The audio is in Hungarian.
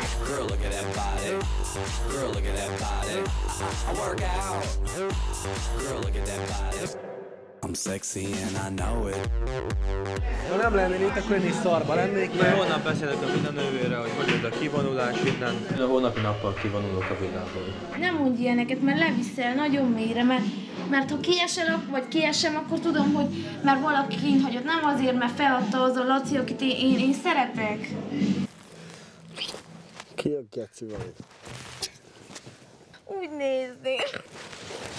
Girl, look at that body. Girl, look at that body. I work out. Girl, look at that body. I'm sexy and I know it. Ha nem lennél itt, akkor én is szarba lennék. Majd holnap beszélek a mindanővére, hogy jött a kivonulás innen. Én a holnapi nappal kivonulok a világból. Nem mondj ilyeneket, mert leviszel nagyon mélyre, mert ha kiesel, vagy kiesem, akkor tudom, hogy már valaki kint hagyott. Nem azért, mert feladta az a Laci, akit én szeretek. Ki a geci vagy? Úgy nézni.